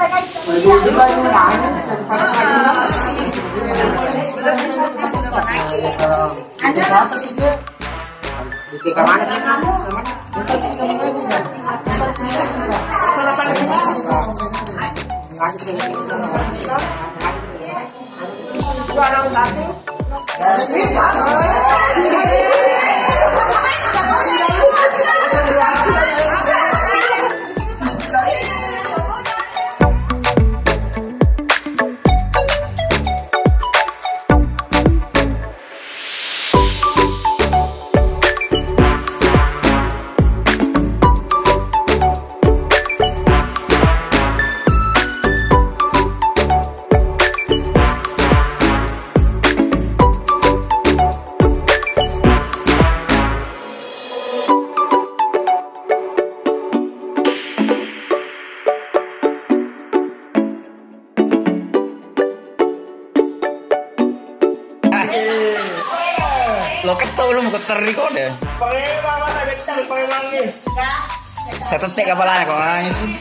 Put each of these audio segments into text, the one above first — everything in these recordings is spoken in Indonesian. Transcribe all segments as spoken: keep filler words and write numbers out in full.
Lo kecau lu mau keteri kok deh. Pakai apa tak kecil, pakai wangi. Satu tek kepalanya kok nangis sih.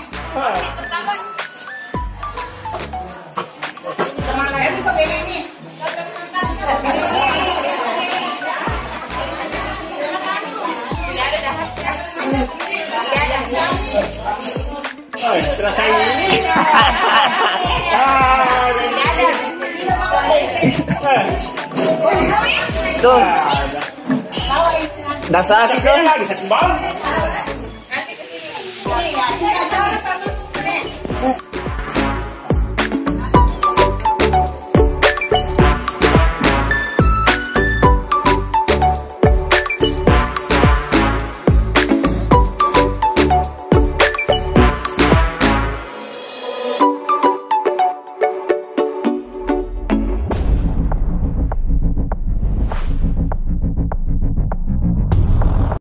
Oh, terasa ini. Tuh. Dasar Lagi satu bang.